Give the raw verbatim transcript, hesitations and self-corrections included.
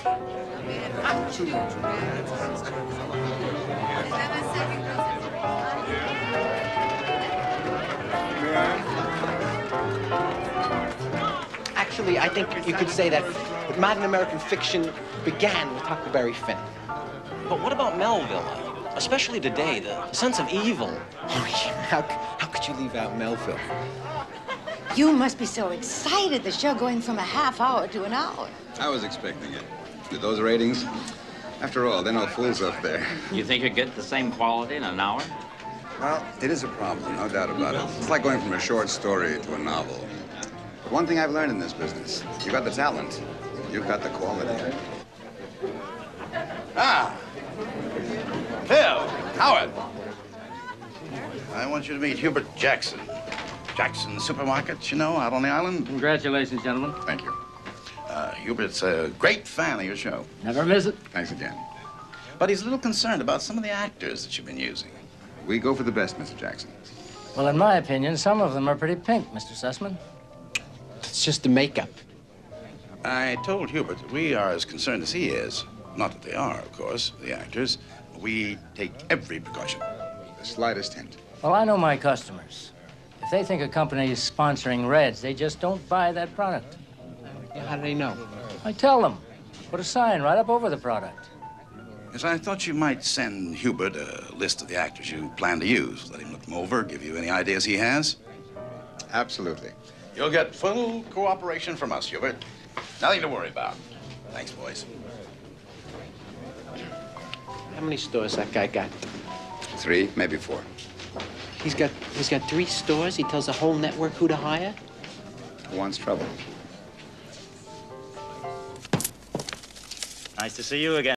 Actually, I think you could say that modern American fiction began with Huckleberry Finn. But what about Melville? Especially today, the sense of evil. Oh, yeah. How, how could you leave out Melville? You must be so excited, the show going from a half hour to an hour. I was expecting it. With those ratings, after all, they're no fools up there. You think you'd get the same quality in an hour? Well, it is a problem, no doubt about it. It's like going from a short story to a novel. But one thing I've learned in this business, you got the talent, you've got the quality. Ah! Phil! Howard! I want you to meet Hubert Jackson. Jackson Supermarket, you know, out on the island. Congratulations, gentlemen. Thank you. Uh, Hubert's a great fan of your show. Never miss it. Thanks again. But he's a little concerned about some of the actors that you've been using. We go for the best, Mister Jackson. Well, in my opinion, some of them are pretty pink, Mister Sussman. It's just the makeup. I told Hubert that we are as concerned as he is. Not that they are, of course, the actors. We take every precaution. The slightest hint. Well, I know my customers. If they think a company is sponsoring Reds, they just don't buy that product. Yeah, how do they know? I tell them. Put a sign right up over the product. Yes, I thought you might send Hubert a list of the actors you plan to use. Let him look them over, give you any ideas he has. Absolutely. You'll get full cooperation from us, Hubert. Nothing to worry about. Thanks, boys. How many stores that guy got? Three, maybe four. He's got, he's got three stores? He tells the whole network who to hire? Who wants trouble? Nice to see you again.